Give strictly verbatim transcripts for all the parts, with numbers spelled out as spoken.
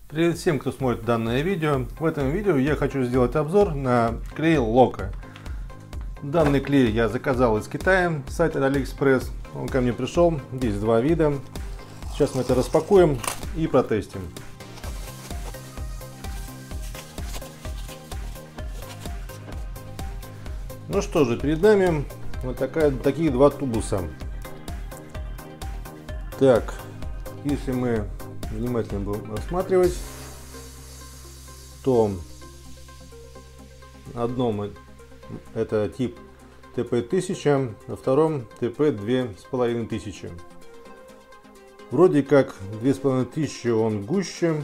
Привет всем, кто смотрит данное видео. В этом видео я хочу сделать обзор на клей Loco. Данный клей я заказал из Китая, с сайта AliExpress. Он ко мне пришел, здесь два вида. Сейчас мы это распакуем и протестим. Ну что же, перед нами вот такая, такие два тубуса. Так, если мы внимательно будем рассматривать, то на одном это тип тэ пэ тысяча, на втором тэ пэ две с половиной тысячи. Вроде как две с половиной тысячи он гуще,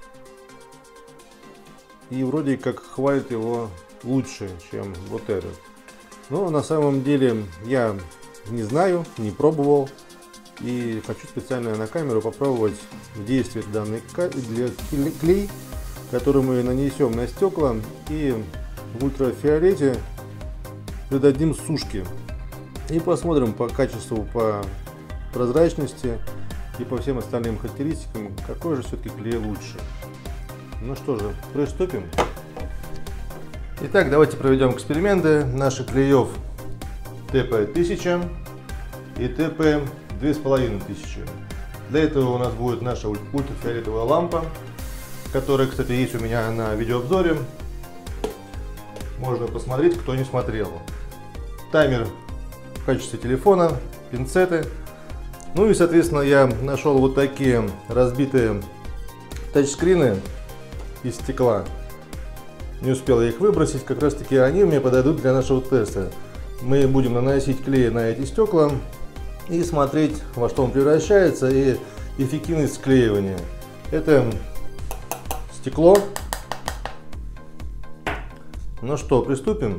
и вроде как хватит его лучше, чем вот этот. Но на самом деле я не знаю, не пробовал. И хочу специально на камеру попробовать в действии данный клей, который мы нанесем на стекла и в ультрафиолете придадим сушке. И посмотрим по качеству, по прозрачности и по всем остальным характеристикам, какой же все-таки клей лучше. Ну что же, приступим. Итак, давайте проведем эксперименты наших клеев тэ пэ тысяча и тэ пэ две с половиной тысячи. Для этого у нас будет наша ультрафиолетовая лампа, которая, кстати, есть у меня на видеообзоре. Можно посмотреть, кто не смотрел. Таймер в качестве телефона, пинцеты. Ну и, соответственно, я нашел вот такие разбитые тачскрины из стекла. Не успел я их выбросить, как раз таки они мне подойдут для нашего теста. Мы будем наносить клей на эти стекла и смотреть, во что он превращается, и эффективность склеивания. Это стекло. Ну что, приступим.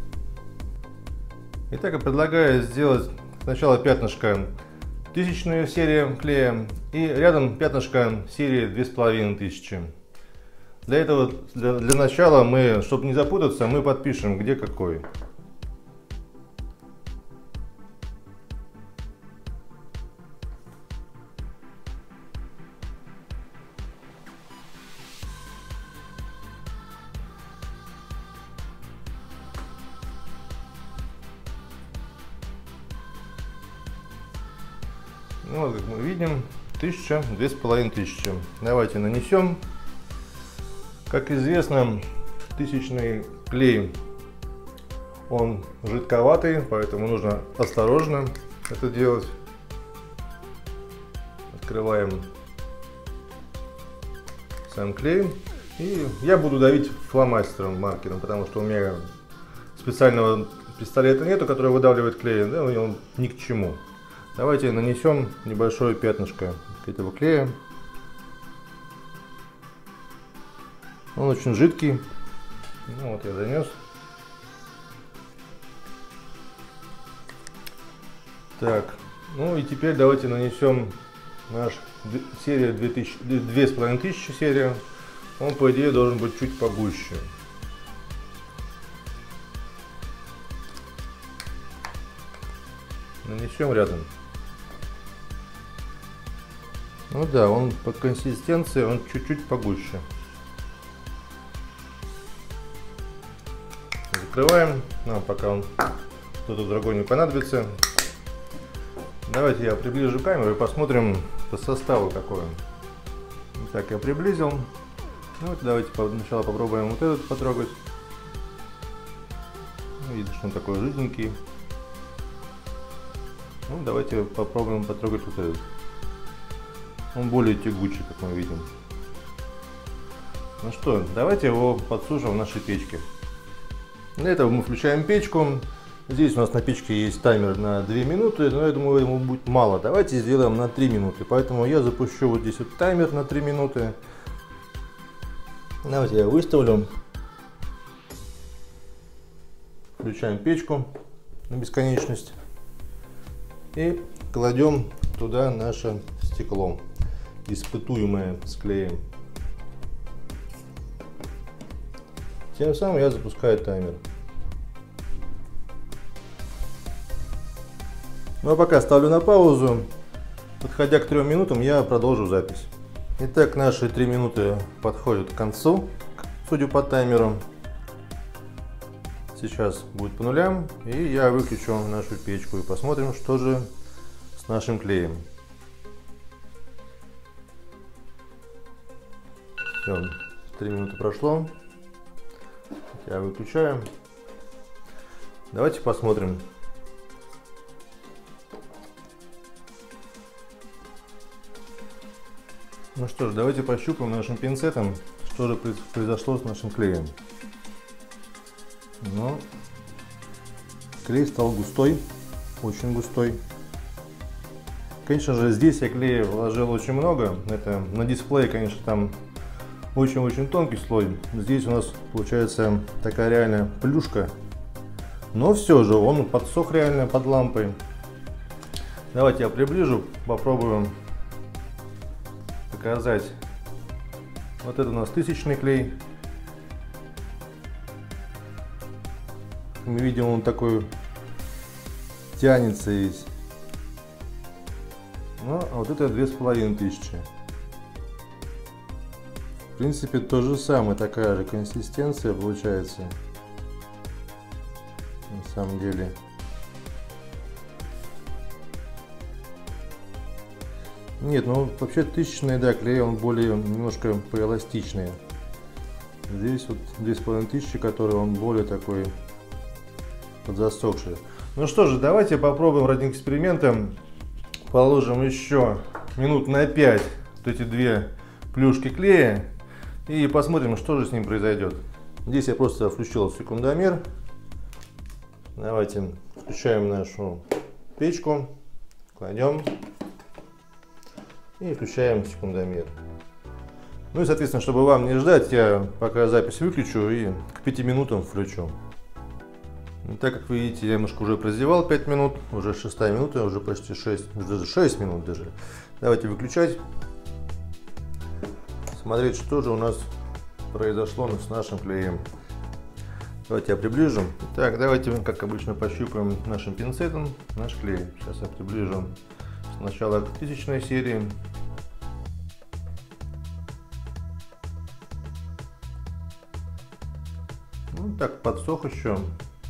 Итак, я предлагаю сделать сначала пятнышко тысячную серии клея и рядом пятнышко серии две с половиной тысячи. Для этого, для, для начала мы, чтобы не запутаться, мы подпишем, где какой. Ну, вот, как мы видим, тысяча, две с половиной тысячи. Давайте нанесем. Как известно, тысячный клей, он жидковатый, поэтому нужно осторожно это делать. Открываем сам клей. И я буду давить фломастером, маркером, потому что у меня специального пистолета нету, который выдавливает клей, да, он ни к чему. Давайте нанесем небольшое пятнышко этого клея. Он очень жидкий. Ну вот я занес. Так, ну и теперь давайте нанесем наш серия две с половиной тысячи серия. Он, по идее, должен быть чуть погуще. Нанесем рядом. Ну да, он по консистенции он чуть-чуть погуще. Закрываем, ну, пока он кто-то другой не понадобится. Давайте я приближу камеру и посмотрим по составу какой он. Так, я приблизил. Ну, вот давайте сначала попробуем вот этот потрогать. Видно, что он такой жиденький. Ну, давайте попробуем потрогать вот этот. Он более тягучий, как мы видим. Ну что, давайте его подсушим в нашей печке. Для этого мы включаем печку. Здесь у нас на печке есть таймер на две минуты, но я думаю, ему будет мало. Давайте сделаем на три минуты. Поэтому я запущу вот здесь вот таймер на три минуты. Давайте я выставлю. Включаем печку на бесконечность. И кладем туда наше стекло, испытуемое с клеем. Тем самым я запускаю таймер. Ну а пока ставлю на паузу. Подходя к трем минутам, я продолжу запись. Итак, наши три минуты подходят к концу, судя по таймеру. Сейчас будет по нулям, и я выключу нашу печку и посмотрим, что же с нашим клеем. Все, три минуты прошло. Я выключаю. Давайте посмотрим. Ну что ж, давайте пощупаем нашим пинцетом, что же произошло с нашим клеем. Ну, клей стал густой, очень густой. Конечно же, здесь я клея вложил очень много. Это на дисплее, конечно, там очень-очень тонкий слой. Здесь у нас получается такая реальная плюшка. Но все же он подсох реально под лампой. Давайте я приближу, попробуем показать. Вот это у нас тысячный клей. Мы видим, он такой тянется весь. Ну, а вот это две с половиной тысячи. В принципе, то же самое, такая же консистенция получается. На самом деле. Нет, ну вообще тысячный, да, клей, он более немножко поэластичный. Здесь вот две с половиной тысячи, который он более такой подзасохший. Ну что же, давайте попробуем ради эксперимента. Положим еще минут на пять вот эти две плюшки клея и посмотрим, что же с ним произойдет. Здесь я просто включил секундомер. Давайте включаем нашу печку, кладем и включаем секундомер. Ну и соответственно, чтобы вам не ждать, я пока запись выключу и к пяти минутам включу. И так как вы видите, я немножко уже прозевал пять минут, уже шестая минута, уже почти шесть, даже шесть минут даже. Давайте выключать, смотреть, что же у нас произошло с нашим клеем. Давайте я приближу. Так, давайте, как обычно, пощупаем нашим пинцетом наш клей. Сейчас я приближу сначала к тысячной серии. Ну, так, подсох еще.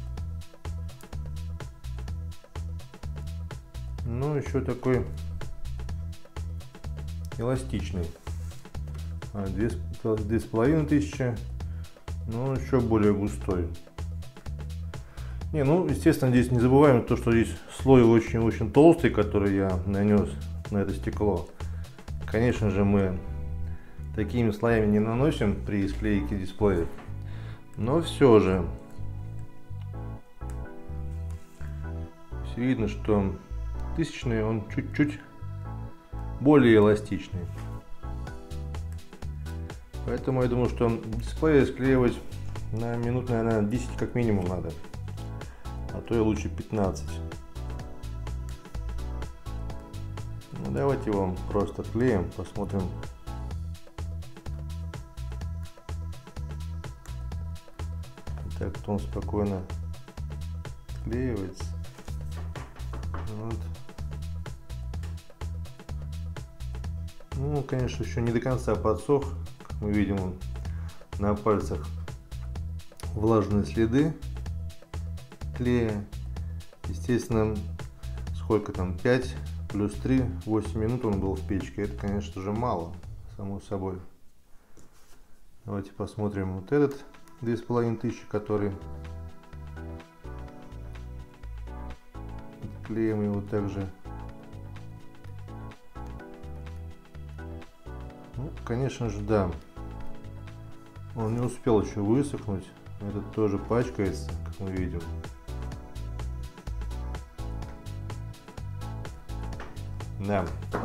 Ну, еще такой эластичный. Две с половиной тысячи. Ну, еще более густой. Не, ну, естественно, здесь не забываем то, что здесь слой очень-очень толстый, который я нанес на это стекло. Конечно же, мы такими слоями не наносим при склейке дисплеев. Но все же видно, что тысячный он чуть-чуть более эластичный. Поэтому я думаю, что дисплей склеивать на минут, наверное, десять как минимум надо. А то и лучше пятнадцать. Ну, давайте его просто отклеим, посмотрим. Так, он спокойно отклеивается. Вот. Ну, конечно, еще не до конца подсох. Как мы видим, на пальцах влажные следы клея. Естественно, сколько там, пять плюс три, восемь минут он был в печке. Это, конечно же, мало, само собой. Давайте посмотрим вот этот две с половиной тысячи, который клеим его также. Ну, конечно же, да, он не успел еще высохнуть. Этот тоже пачкается, как мы видим. Да.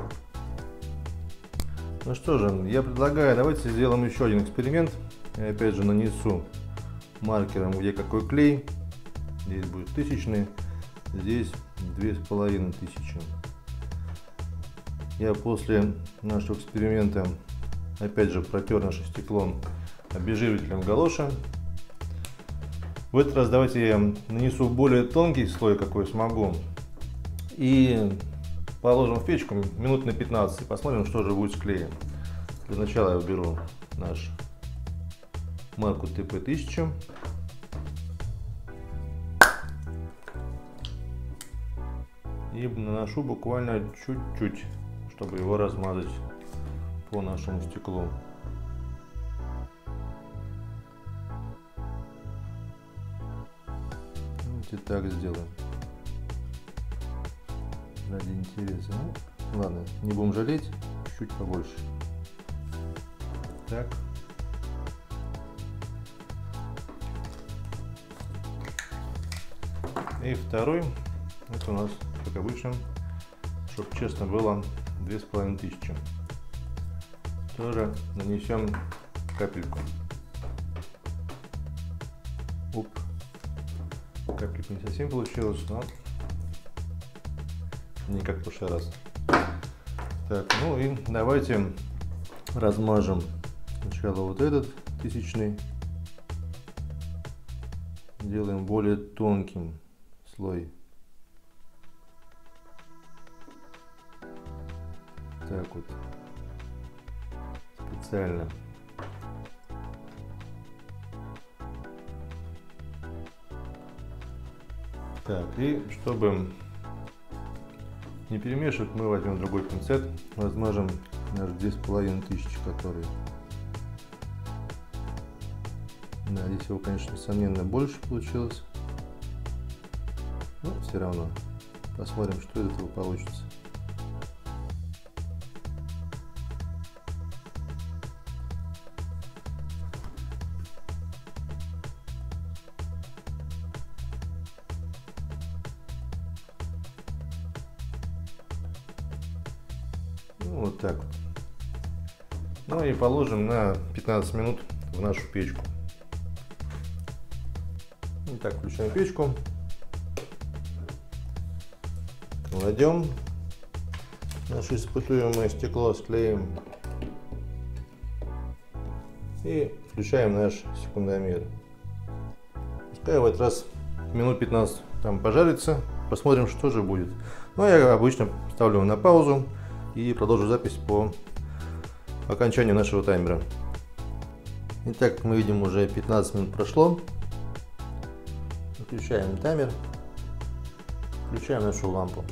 Ну что же, я предлагаю, давайте сделаем еще один эксперимент. Я опять же нанесу маркером, где какой клей. Здесь будет тысячный, здесь две с половиной тысячи. Я после нашего эксперимента опять же протер наше стекло обезжиривателем галоша. В этот раз давайте я нанесу более тонкий слой, какой смогу, и положим в печку минут на пятнадцать и посмотрим, что же будет с клеем. Для начала я беру наш марку тэ пэ тысяча. И наношу буквально чуть-чуть, чтобы его размазать по нашему стеклу. Давайте так сделаем. Ради интереса. Ну, ладно, не будем жалеть, чуть побольше. Так. И второй, это у нас, как обычно, чтобы честно было, две с половиной тысячи. Тоже нанесем капельку. Оп. Капелька не совсем получилось, но не как в прошлый раз. Так, ну и давайте размажем сначала вот этот тысячный. Делаем более тонким слой. Так вот. Специально. Так, и чтобы не перемешивать, мы возьмем другой пинцет, размажем наш две с половиной тысячи, который. Да, здесь его, конечно, несомненно, больше получилось. Но все равно. Посмотрим, что из этого получится. Ну, вот так вот. Ну и положим на пятнадцать минут в нашу печку. Итак, включаем печку. Кладем наше испытуемое стекло, склеим и включаем наш секундомер. Пускай в этот раз минут пятнадцать там пожарится, посмотрим, что же будет. Ну, я обычно ставлю на паузу и продолжу запись по окончанию нашего таймера. Итак, как мы видим, уже пятнадцать минут прошло. Включаем таймер, включаем нашу лампу.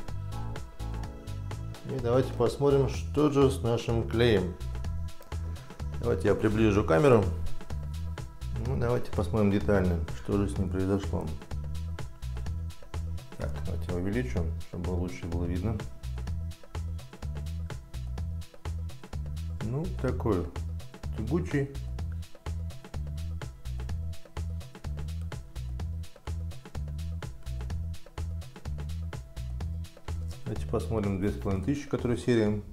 И давайте посмотрим, что же с нашим клеем. Давайте я приближу камеру. Ну, давайте посмотрим детально, что же с ним произошло. Так, давайте я увеличу, чтобы лучше было видно. Ну, такой тягучий. Давайте посмотрим две с половиной тысячи, которая серия.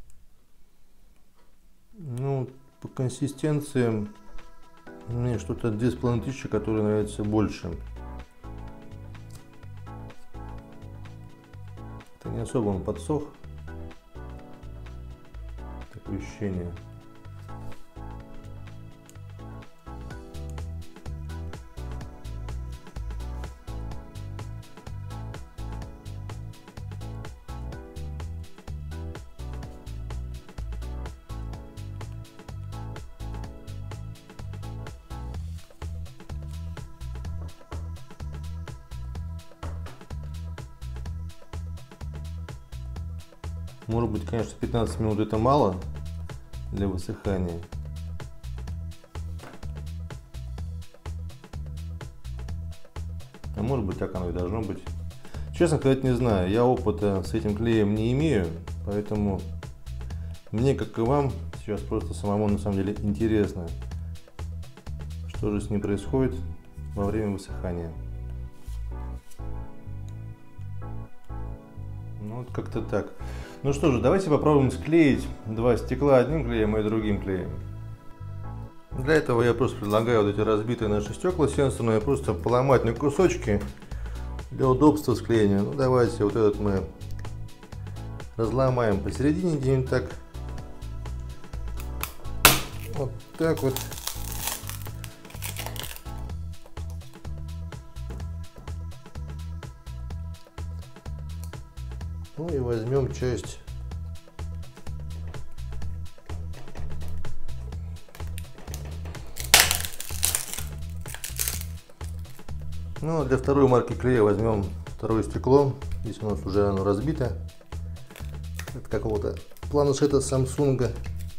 Ну, по консистенции мне что-то две с половиной тысячи, которое нравится больше. Это не особо он подсох. Такое ощущение. Может быть, конечно, пятнадцать минут это мало для высыхания. А может быть, так оно и должно быть. Честно сказать, не знаю. Я опыта с этим клеем не имею, поэтому мне, как и вам, сейчас просто самому на самом деле интересно, что же с ним происходит во время высыхания. Ну, вот как-то так. Ну что же, давайте попробуем склеить два стекла одним клеем и другим клеем. Для этого я просто предлагаю вот эти разбитые наши стекла сенсорные просто поломать на кусочки для удобства склеения. Ну давайте вот этот мы разломаем посередине где-нибудь так. Вот так вот. Ну и возьмем часть Ну, для второй марки клея возьмем второе стекло. Здесь у нас уже оно разбито. Это какого-то планшета Samsung.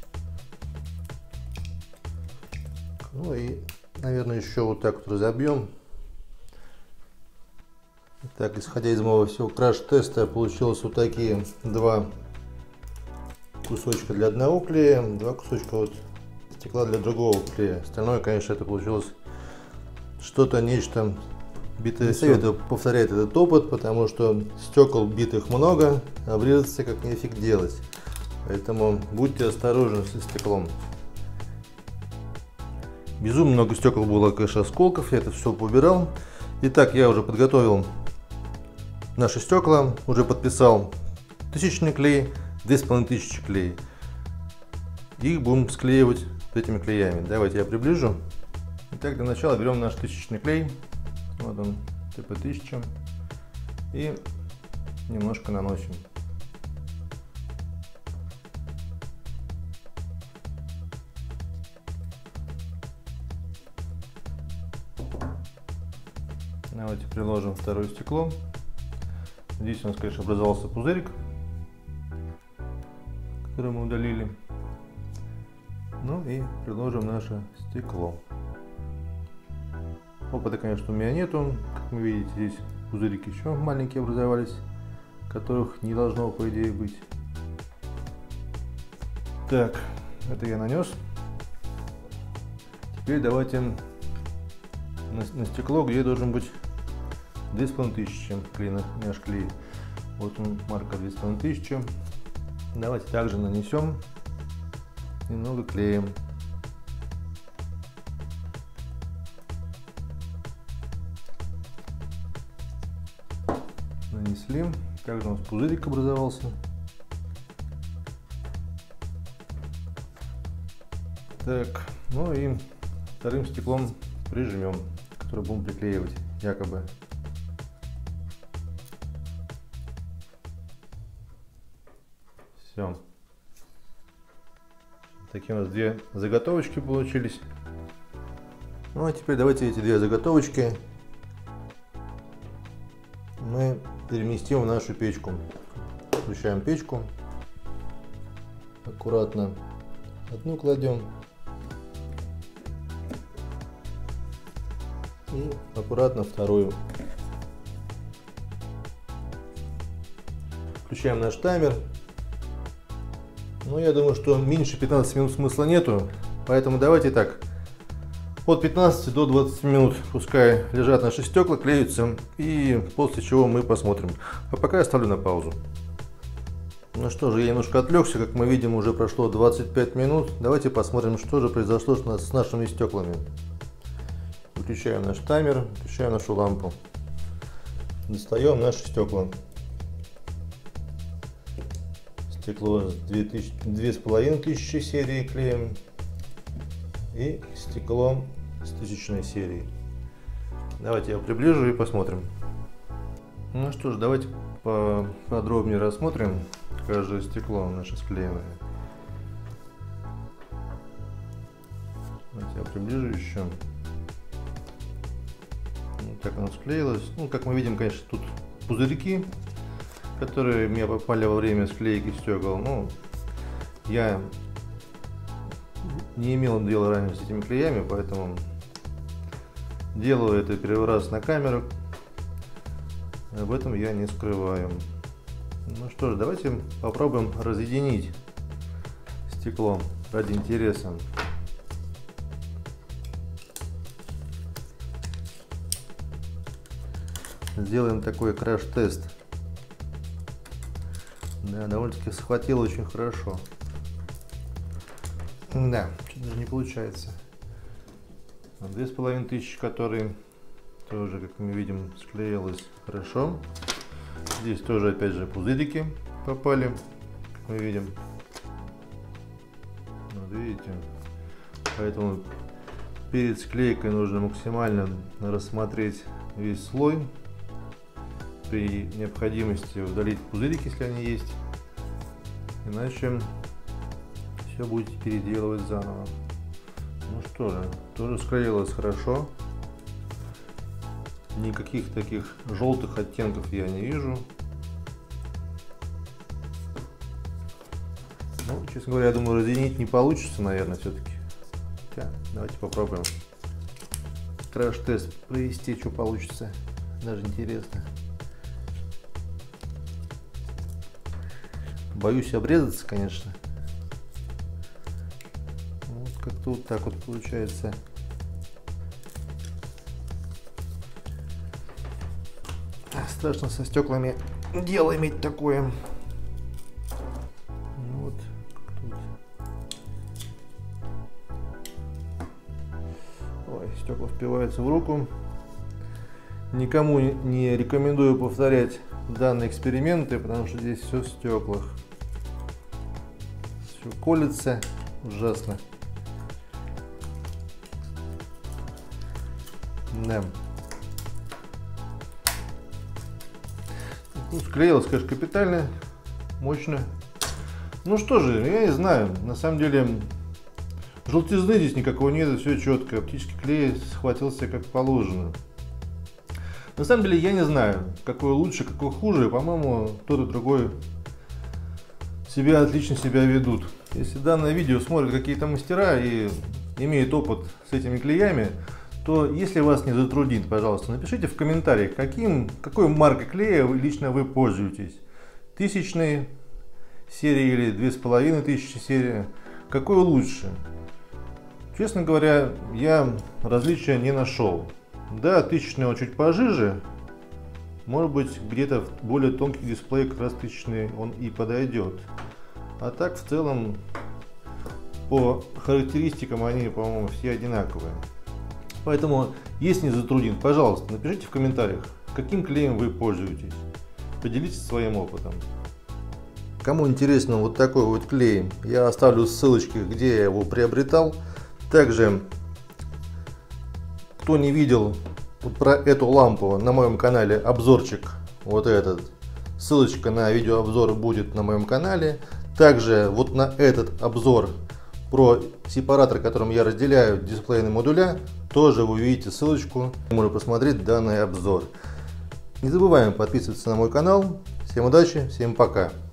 Ну и, наверное, еще вот так вот разобьем. Так, исходя из моего всего краш-теста, получилось вот такие два кусочка для одного клея, два кусочка вот стекла для другого клея. Остальное, конечно, это получилось что-то, нечто битое. Советую повторять этот опыт, потому что стекол битых много, а врезаться как нефиг делать. Поэтому будьте осторожны со стеклом. Безумно много стекол было, конечно, осколков, я это все поубирал. Итак, я уже подготовил наши стекла, уже подписал тысячный клей, две с половиной тысячи клей. Их будем склеивать этими клеями. Давайте я приближу. Итак, для начала берем наш тысячный клей. Вот он, тэ пэ тысяча. И немножко наносим. Давайте приложим второе стекло. Здесь у нас, конечно, образовался пузырик, который мы удалили. Ну и приложим наше стекло. Опыта, конечно, у меня нету. Как вы видите, здесь пузырики еще маленькие образовались, которых не должно, по идее, быть. Так, это я нанес. Теперь давайте на, на стекло, где должен быть две с половиной тысячи клей, наш клей. Вот он, марка две с половиной тысячи. Давайте также нанесем немного клеем. Нанесли. Также у нас пузырик образовался. Так, ну и вторым стеклом прижмем, который будем приклеивать якобы. Все. Такие у нас две заготовочки получились. Ну а теперь давайте эти две заготовочки мы переместим в нашу печку. Включаем печку. Аккуратно одну кладем. И аккуратно вторую. Включаем наш таймер. Ну, я думаю, что меньше пятнадцати минут смысла нету, поэтому давайте так, от пятнадцати до двадцати минут пускай лежат наши стекла, клеются, и после чего мы посмотрим. А пока я ставлю на паузу. Ну что же, я немножко отвлекся, как мы видим, уже прошло двадцать пять минут. Давайте посмотрим, что же произошло с нашими стеклами. Выключаем наш таймер, включаем нашу лампу, достаем наши стекла. Стекло с две с половиной тысячи серии клеем и стекло с тысячной серии. Давайте я приближу и посмотрим. Ну что ж, давайте подробнее рассмотрим каждое стекло наше склеенное. Давайте я приближу еще. Вот так оно склеилось. Ну, как мы видим, конечно, тут пузырьки, которые мне попали во время склейки стекол. Ну, я не имел дела ранее с этими клеями, поэтому делаю это первый раз на камеру. Об этом я не скрываю. Ну что ж, давайте попробуем разъединить стекло ради интереса. Сделаем такой краш-тест. Да, довольно-таки схватило очень хорошо. Да, что-то даже не получается. Две с половиной тысячи, которые тоже, как мы видим, склеилось хорошо. Здесь тоже, опять же, пузырики попали, как мы видим. Вот видите. Поэтому перед склейкой нужно максимально рассмотреть весь слой. При необходимости удалить пузырики, если они есть, иначе все будете переделывать заново. Ну что же, тоже склеилось хорошо. Никаких таких желтых оттенков я не вижу. Ну, честно говоря, я думаю, разъединить не получится, наверное, все-таки. Давайте попробуем краш-тест провести, что получится. Даже интересно. Боюсь обрезаться, конечно. Вот как-то вот так вот получается. Страшно со стеклами дело иметь такое. Вот. Ой, стекла впиваются в руку. Никому не рекомендую повторять данные эксперименты, потому что здесь все в стеклах. Все колется ужасно. Да. Ну, склеилось, конечно, капитально, мощно. Ну что же, я не знаю, на самом деле желтизны здесь никакого нет, все четко, оптический клей схватился как положено. На самом деле я не знаю, какой лучше, какой хуже, по-моему, тот и другой себя отлично себя ведут. Если данное видео смотрят какие-то мастера и имеют опыт с этими клеями, то если вас не затруднит, пожалуйста, напишите в комментариях, каким, какой маркой клея вы, лично вы пользуетесь. Тысячной серии или две с половиной тысячи серии. Какой лучше? Честно говоря, я различия не нашел. Да, тысячный он чуть пожиже. Может быть, где-то в более тонкий дисплей как раз тысячный он и подойдет. А так, в целом, по характеристикам они, по-моему, все одинаковые. Поэтому, если не затруднит, пожалуйста, напишите в комментариях, каким клеем вы пользуетесь. Поделитесь своим опытом. Кому интересно вот такой вот клей, я оставлю ссылочки, где я его приобретал. Также, кто не видел вот про эту лампу, на моем канале обзорчик вот этот. Ссылочка на видеообзор будет на моем канале. Также вот на этот обзор про сепаратор, которым я разделяю дисплейные модуля, тоже вы увидите ссылочку, можно посмотреть данный обзор. Не забываем подписываться на мой канал. Всем удачи, всем пока.